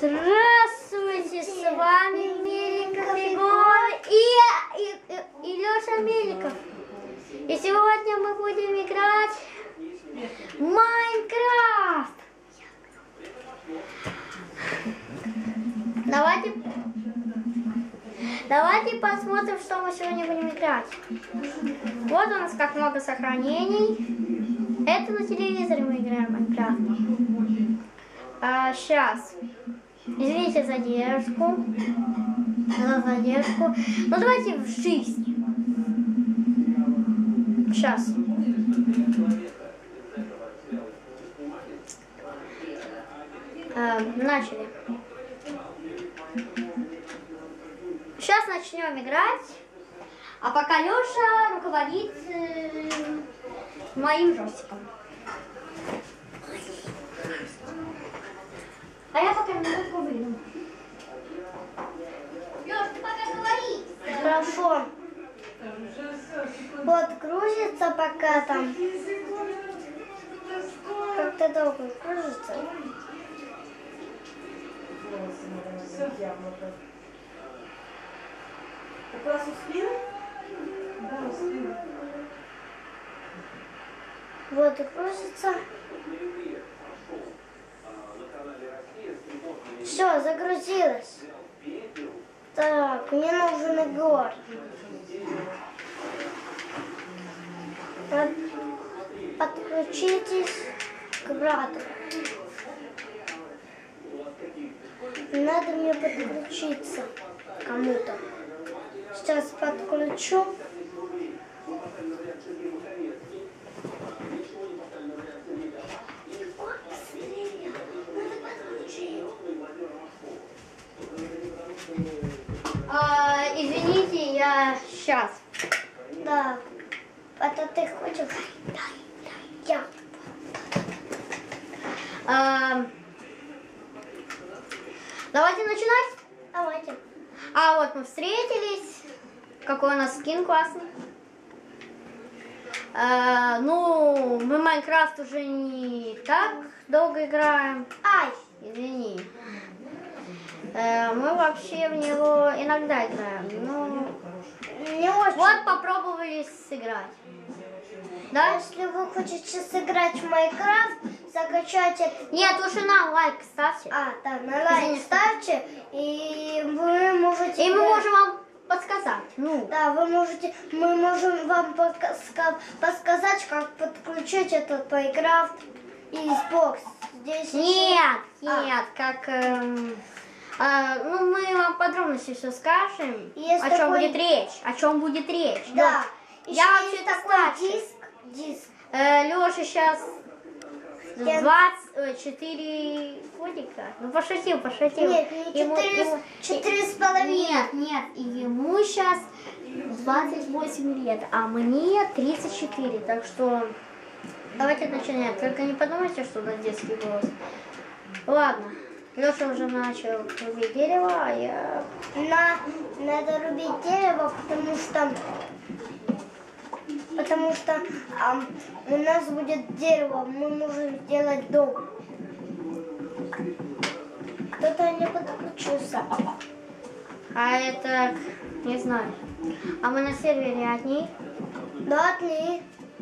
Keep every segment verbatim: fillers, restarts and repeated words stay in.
Здравствуйте, с вами Мельников Егор и, и, и, и Леша Мельников. И сегодня мы будем играть в Майнкрафт. Давайте, давайте посмотрим, что мы сегодня будем играть. Вот у нас как много сохранений. Это на телевизоре мы играем в Майнкрафт. А, сейчас. Извините за задержку. За задержку. Ну давайте в жизнь. Сейчас. А, начали. Сейчас начнем играть. А пока Леша руководит э, моим джойстиком. А я пока минутку выйду. Лёш, ты пока говори. Хорошо. Вот грузится пока там. Как-то долго грузится. У вас успел? Да, успел. Вот грузится. Все, загрузилось. Так, мне нужен Егор. Под, подключитесь к брату. Надо мне подключиться к кому-то. Сейчас подключу. А, извините, я сейчас. Да. Это ты хочешь? Дай, дай, я. А, давайте начинать. Давайте. А вот мы встретились. Какой у нас скин классный. А, ну, мы в Майнкрафт уже не так долго играем. Ай! Извини. Э, мы вообще в него иногда играем. Ну, Не очень. вот попробовали сыграть. Да? Если вы хотите сыграть в Майнкрафт, закачайте... Нет, лучше на лайк ставьте. А, да, на лайк Извини. ставьте, и вы можете... И мы играть. можем вам подсказать. Ну, Да, вы можете... Мы можем вам подска- подсказать, как подключить этот Майнкрафт и Xbox. Здесь нет, еще- нет, как... эм, а, ну, мы вам подробности все скажем. Есть о чем такой- будет речь. О чем будет речь. Да. Вот. Еще Я есть вообще-то такой старше. диск. Диск. Э, Леша сейчас Я- двадцать четыре годика. Ну, пошутил, пошутил. Нет, не Ему- четыре, ему- четыре с половиной. Нет, нет, и ему сейчас двадцать восемь лет, а мне тридцать четыре. Так что давайте начинаем. Только не подумайте, что у нас детский голос. Ладно, Леша уже начал рубить дерево, а я... На, надо рубить дерево, потому что... Потому что ам, у нас будет дерево, мы можем сделать дом. Кто-то не подключился. А это... не знаю. А мы на сервере одни? Да, ты.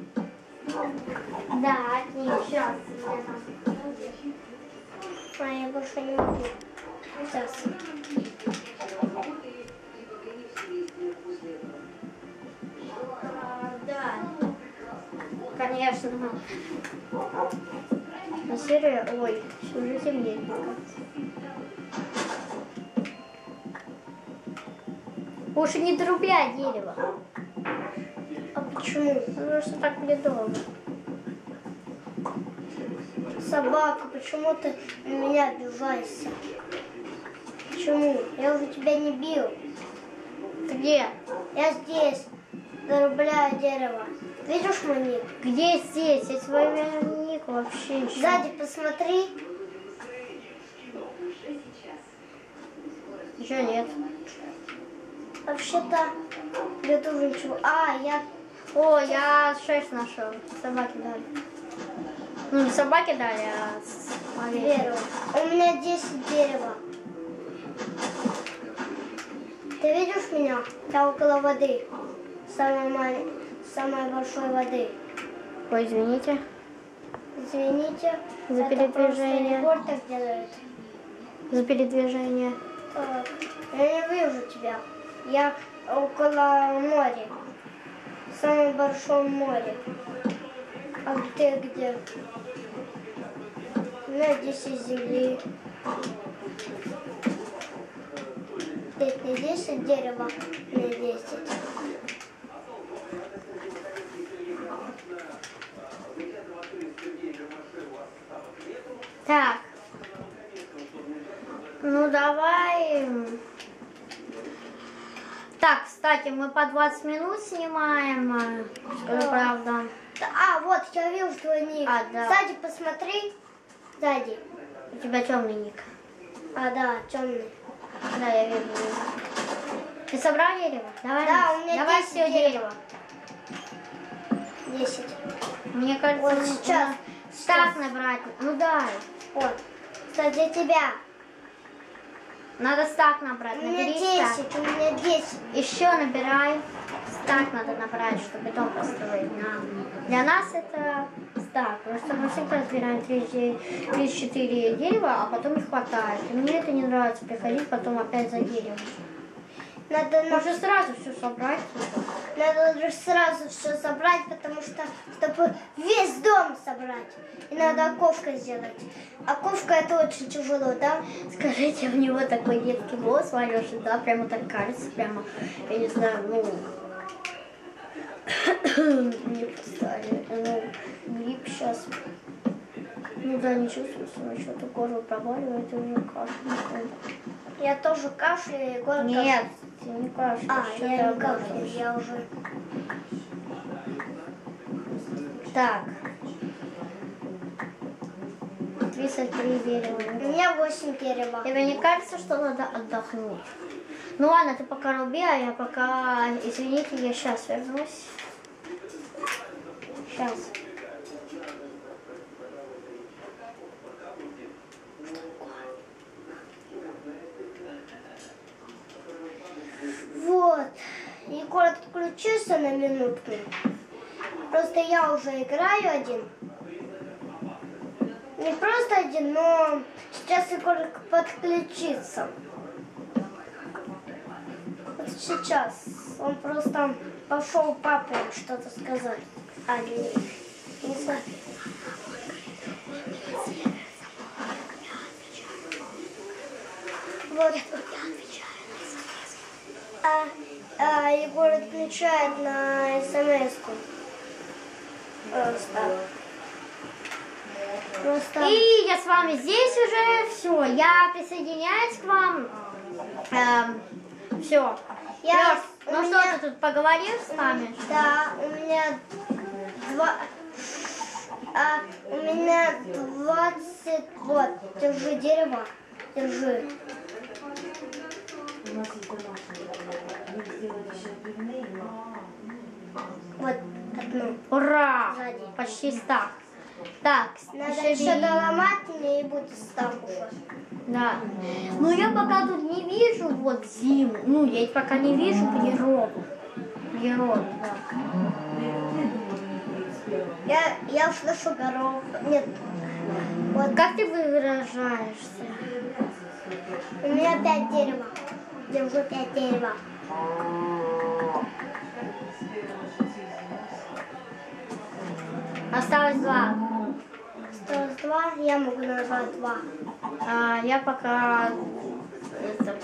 Да, одни. Сейчас. А я больше не могу. Сейчас. Да. Конечно. На сервере... Ой, уже темнеет. Лучше не дорубляй дерево. А почему? Потому что так будет долго. Собака, почему ты на меня обижаешься? Почему? Я уже тебя не бил. Ты где? Я здесь дорубляю дерево. Видишь мой ник? Где здесь? Я свой ник вообще еще. Сзади посмотри. Еще нет. Вообще-то я тоже ничего. А, я... О, я шесть нашел. Собаки дали. Ну, не собаки дали, а с- овечки. Дерево. У меня десять дерева. Ты видишь меня? Я около воды. Самой, маль... Самой большой воды. Ой, извините. Извините. За это передвижение. просто Егор так делает. За передвижение. Так, я не вижу тебя. Я около моря. В самом большом море. А ты где? У меня десять земли. Нет, не десять дерева, не десять. Так. Ну давай. Так, кстати, мы по двадцать минут снимаем. а, Скажу Да. правда. А, вот, я вижу твой ник. А, да. Сзади посмотри. Сзади. У тебя темный ник. А, да, темный. Да, я вижу. Ты собрал дерево? Давай. Да, Макс, у меня давай десять все дерева. дерево. Десять. Мне кажется, Вот ну, сейчас, надо так набрать. Ну дай. Вот. Кстати, для тебя. Надо стак набрать. У меня Набери стак. десять, у меня десять. Еще набирай. Стак надо набрать, чтобы дом построить. На- Для нас это стак. Просто мы всегда разбираем три-четыре дерева, а потом не хватает. И мне это не нравится, приходить потом опять за деревом. Надо, на- Можно сразу все собрать. надо же сразу все собрать, потому что, чтобы весь дом собрать. И надо окошко сделать. Окошко это очень тяжело, да? Скажите, у него такой детский голос, Валёша, да, прямо так кажется, прямо, я не знаю, ну, мне поставили, ну, грипп сейчас. Ну да, не чувствую, что что-то кожу проваливает и уже кашляю. Я тоже кашляю, Егор Нет, ты не кашляешь. А, что я ты не обманываешь? кашляю, я уже... Так. тридцать три дерева. У меня восемь дерева. Тебе не кажется, что надо отдохнуть? Ну ладно, ты пока руби, а я пока... Извините, я сейчас вернусь. Сейчас. Вот. Егор, отключился на минутку. Просто я уже играю один. Не просто один, но сейчас Егор подключится. Вот сейчас. Он просто пошел папе что-то сказать. А, не, не знаю. Вот. А, а, Егор отключает на смс-ку. Просто. Просто. И я с вами здесь уже. Все, я присоединяюсь к вам. все. Я- Лёш, у ну меня- что, ты тут поговоришь с нами? Да, у меня два. А, у меня двадцать. Вот, держи дерево. Держи. У нас есть домашние задания. Мы сделали еще пельмени. Вот одну. Ура! Сзади. Почти стак. Так, Надо еще еще бери. доломать мне и будет стак уже. Да. Ну я пока тут не вижу вот зиму. Ну, я пока не вижу природу. Природу, да. Я, я слышу горох. Нет. Вот Как ты выражаешься? у меня пять дерева. Держу пять дерева. Осталось два. Осталось два, я могу набрать два. А, я пока это,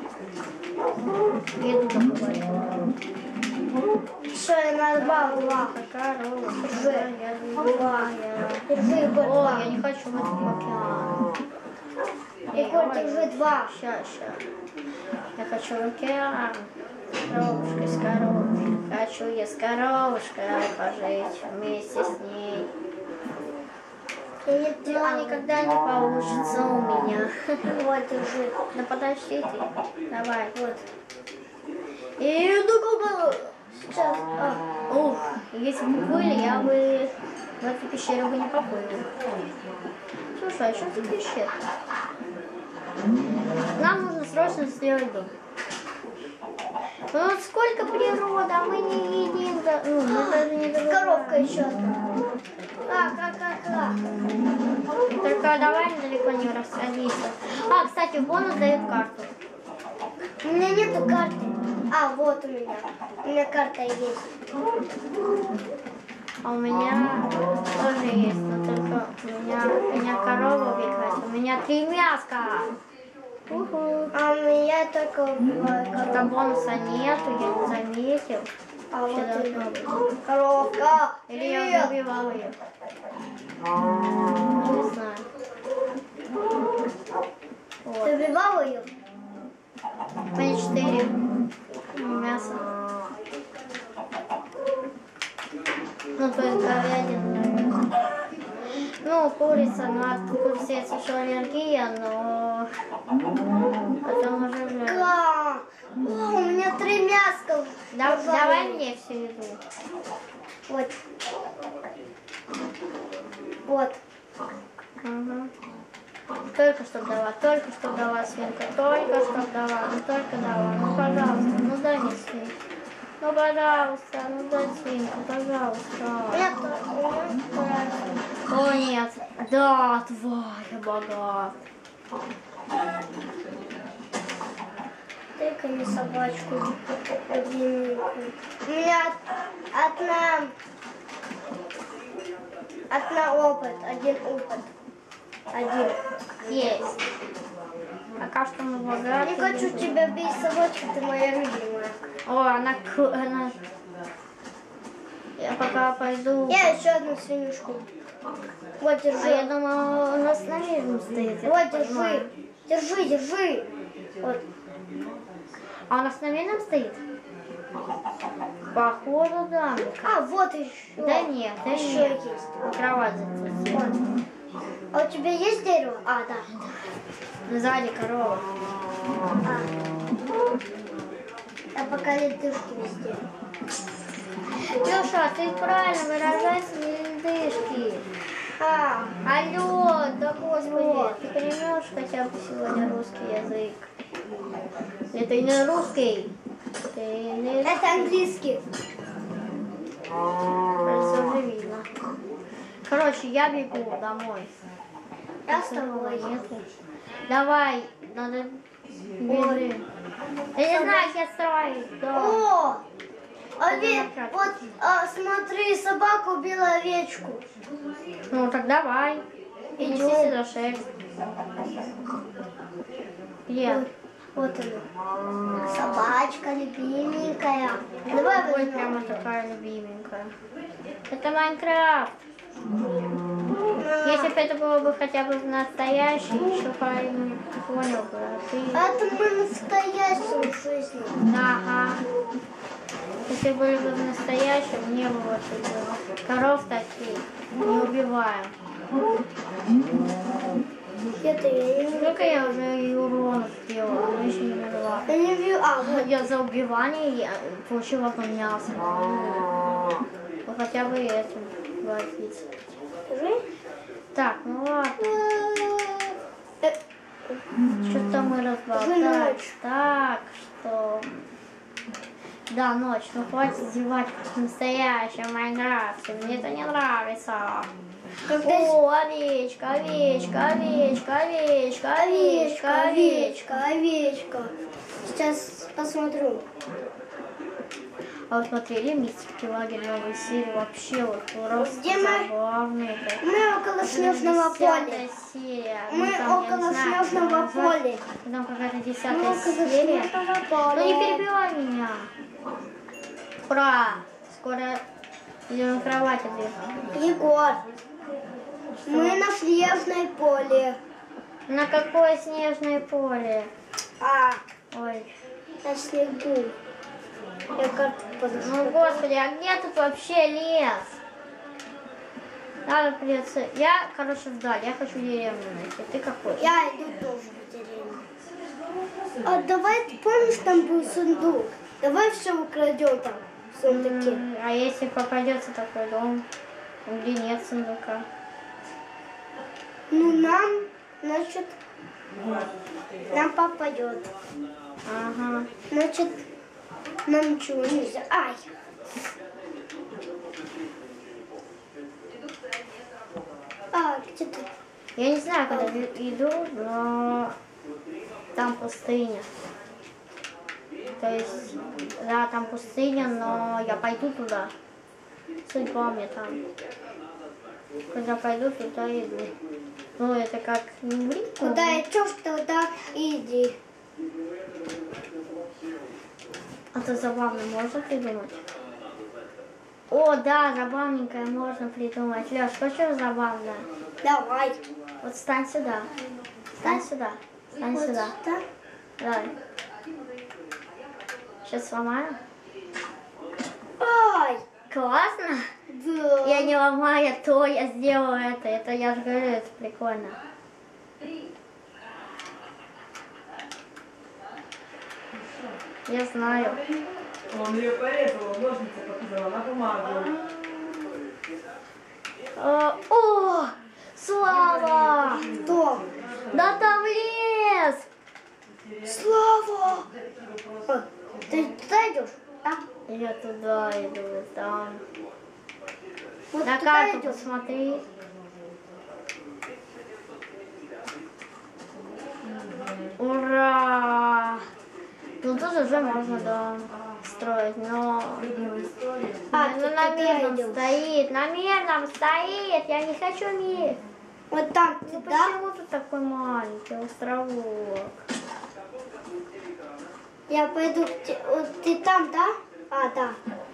еду поговорю. Все, я набрал два. Корова, Держи. я другая. Держи, Егор, О, два. я не хочу в этот океан. Егор, держи два. Сейчас, сейчас. Я хочу в океан. Коровушка с коровушкой. Хочу я с коровушкой пожить вместе с ней. Я не Но делала. никогда не получится у меня. Вот, держи. Да подожди ты. Давай. Вот. И ну Сейчас. А, Ух, если бы были, я бы в эту пещеру бы не поплыл. Слушай, а что за пещера? Нам нужно срочно сделать дом. Ну вот сколько природы, а мы не едим, да- ну, мы даже не добываем. Коровка еще одна. Как, как, как, как? Только давай далеко не расходиться. А, кстати, бонус дает карту. У меня нету карты. А, вот у меня. У меня карта есть. А у меня тоже есть, но только у меня, у меня корова убегает. У меня три мяска. Уху. А у меня только убиваю Там коровку. бонуса нету, я не заметил. А Вообще вот должно и быть. коровка. Или я Привет. уже убивала ее. Не знаю. Вот. Ты убивал ее? У меня четыре мяса. Ну, то есть говядина. Ну, курица, ну, от курицы есть еще аллергия, но потом уже же... Да. О, у меня три мяска. Да- Пожалуй. давай мне всю еду. Вот. Вот. Ага. Только что дала, только что дала свинка, только что дала, ну только дала, ну пожалуйста, ну дай мне свинку. Ну пожалуйста, ну дай свинку, пожалуйста. Нет, у меня вторая. О нет, да, тварь, богат. Только не собачку, любименькую. У меня одна, одна опыт, один опыт. Один. Есть. Пока что мы Не богаты. хочу тебя бить, собачка, ты моя любимая. О, она, к- она... Я пока пойду... Я еще одну свинюшку. Вот, А я держи. думала, у нас на виду стоит. я Вот, так держи. понимаю. Держи, держи. Вот. А у нас на виду стоит? Походу, да. мне кажется. А, вот еще. Да нет, да еще нет. есть. На кровать запустил. Вот. А у тебя есть дерево? А, да. Сзади корова. А. А пока ледышки везде. Леша, ты правильно выражайся, не ледышки. А, Алло, да господи, Вот. ты понимаешь хотя бы сегодня русский язык? Это не русский. Ты не... это английский. Кажется, уже видно. Короче, я бегу домой. Я с тобой. Нету. Давай, надо бежи. Я не знаю, как я строить. Да. О! Ове... Вот, а, смотри, собака убила овечку. Ну так давай. И неси Идем. сюда шерсть. Где? Вот, вот она. Собачка любименькая. Давай Ой, возьмем. прямо такая любименькая. Это Майнкрафт. Если бы это было бы хотя бы настоящий, еще парень понял бы. А ты... Это мы настоящую жизнь. Ага. Если были бы в настоящем, не было бы было. Коров таких не убиваем. Это я не Сколько я уже и урона сделала, но еще не умерла. Я не вижу. А, вот. Я за убивание я получила там мясо. Ну хотя бы этим хватит. Скажи. Так, ну ладно. Э, Что-то мы Уже разболтались. ночь. Так, что... Да, ночь. Ну хватит зевать как в настоящем Майнкрафте. Мне это не нравится. Когда О, овечка, овечка, овечка, овечка, овечка, овечка, овечка. овечка, овечка. Сейчас посмотрю. А вы смотрели «Мистический лагерь» новую серию? Вообще вот просто Где мы? забавный. Мы около снежного поля. Десятая серия. Мы Ну, там, я около не знаю, снежного как назвать. поля. Там какая-то Мы десятая около серия. снежного Ну не поля. перебивай меня. Ура! Скоро идем на кровати. Егор, мы на снежное поле. На какое снежное поле? А, Ой. на снегу. Я карту подошла. Ну господи, а где тут вообще лес? Надо придется. Я, короче, вдаль. Я хочу деревню найти. Ты какой? Я иду тоже в деревню. А давай, ты помнишь, там был сундук? Давай все украдем там в сундуке. М, А если попадется такой дом, где нет сундука? Ну, нам, значит, нам попадет. Ага. Значит, Нам ничего нельзя. Ай! А, где ты? Я не знаю, куда иду, но там пустыня. То есть, да, там пустыня, но я пойду туда. Судьба мне там. Когда пойду, туда иду. Ну, это как не близко. Куда идешь, туда иди. А то забавно можно придумать? О, да, забавненькое можно придумать. Леш, хочешь забавное? Давай. Вот встань сюда. Встань сюда. Встань Вот сюда. сюда. Давай. Сейчас сломаю. Ай! Классно? Да. Я не ломаю то, я сделала это. Это, я же говорю, это прикольно. Я знаю. Он ее порезал, ножницы показала на бумагу. О, о, Слава! Что? Да там лес! Слава! А, ты туда идешь? А? Я туда иду, там. Вот На туда карту идешь? посмотри. Ура! Ну тут уже можно дом строить, но... А, ну ты на туда мирном идешь? стоит, на мирном стоит, я не хочу мир. Вот там Ну ты, да? почему тут такой маленький островок? Я пойду к те- вот ты там, да? А, да.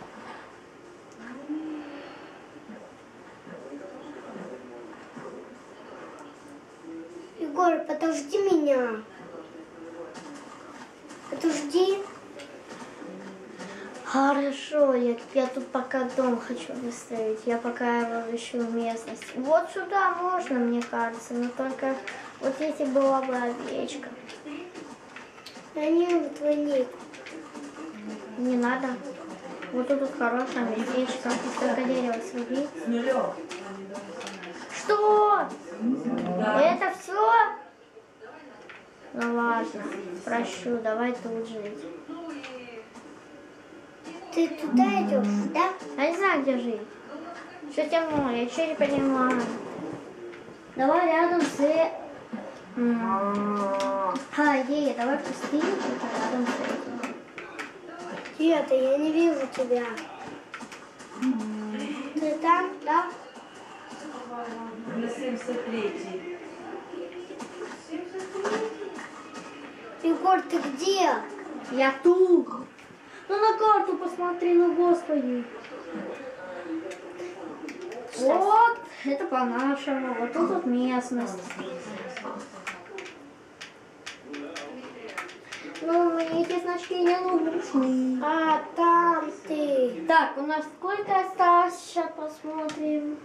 Егор, подожди меня. Подожди. Хорошо, я, я тут пока дом хочу выстроить, я пока его ищу местность. Вот сюда можно, мне кажется, но только вот если была бы овечка. Я не могу твоей. Не надо. Вот тут вот хорошее местечко. Только дерево срубить. С нулем. Что? Да. Это все? Ну ладно, прощу, давай тут жить. Ты туда идешь, да? Я не знаю, где жить. Что темно, я ничего не понимаю. Давай рядом с... М. А, идея, давай пустынь, рядом с этим. Где-то я не вижу тебя. Ты там, да? На семьдесят третий. Егор, ты где? Я тут. Ну на карту посмотри, ну господи. Вот, это по-нашему, вот тут вот местность. Ну, мне эти значки не нужны. А, там ты. Так, у нас сколько осталось? Сейчас посмотрим.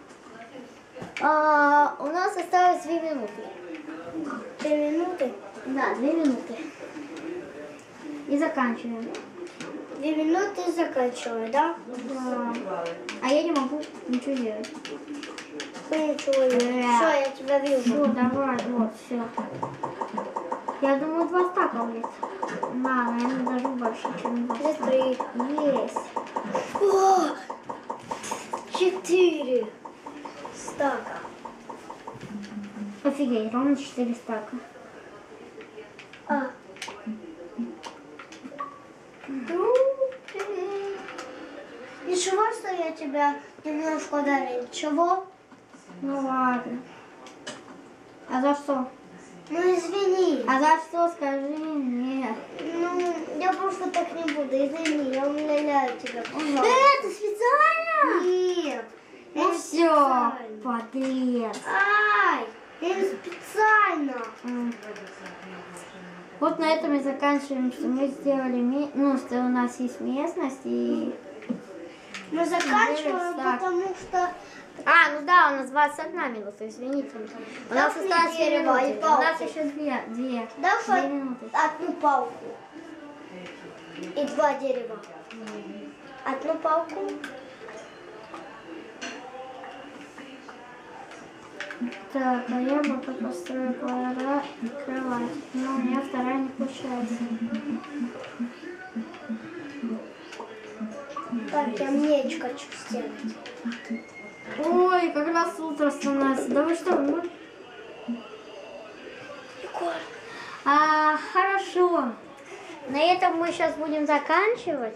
А, у нас осталось две минуты. Две минуты? Да, две минуты. И заканчиваем. Две минуты и заканчиваю, да? Да. А я не могу ничего делать. Ну, ничего не вижу. Да. Все, я тебя вижу. Все, давай, вот, все. Я думаю, два стака будет. На, наверное, даже больше, чем два Где стака. три? Есть. О, четыре стака. Офигеть, ровно четыре стака. А. Ну, привет. Ничего, что я тебя немножко ударил? Ничего? Ну ладно. А за что? Ну, извини. А за что, скажи мне. Ну, я просто так не буду. Извини, я умоляю тебя. пожалуйста. Это специально? Нет. я Ну не все, специально. подлец. Ай, я не специально. М. Вот на этом и заканчиваем, что мы сделали, ме- ну, что у нас есть местность и... Мы заканчиваем, Так. потому что... А, ну да, у нас двадцать одна минута, извините. У нас Так, осталось две дерево и минуты. У палки. нас еще две, две, Дашь две минуты. одну палку и два дерева. Одну палку. Так, а я пока построю квадрат и кровать, но у меня вторая не получается. Темнечко хочу сделать. Ой, как раз утро становится. Да вы что? Ну... А, хорошо. На этом мы сейчас будем заканчивать.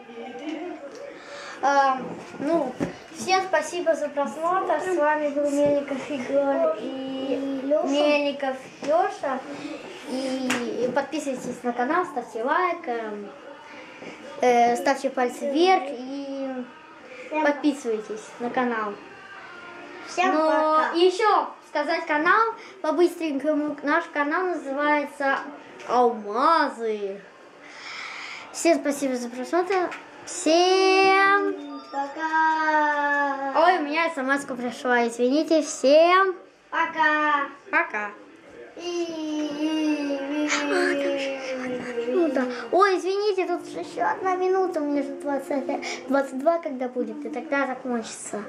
А, ну, всем спасибо за просмотр. С вами был Мельников Егор и, и Мельников Леша. И подписывайтесь на канал, ставьте лайк, э, ставьте пальцы вверх и подписывайтесь на канал. Всем Но пока. еще сказать канал по-быстренькому. Наш канал называется Алмазы. Всем спасибо за просмотр. Всем Пока. Ой, у меня смс-ка пришла. Извините. Всем Пока. пока. И- Минута. Ой, извините, тут еще одна минута. У меня же двадцать, двадцать два когда будет. И тогда закончится.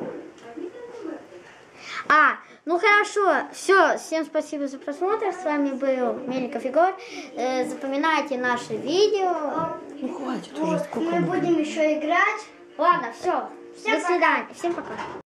А, ну хорошо, все, всем спасибо за просмотр, с вами был Мельников Егор, э, запоминайте наши видео. Ну хватит уже, Вот, сколько мы будем еще играть. Ладно, все, Всем до свидания, всем пока.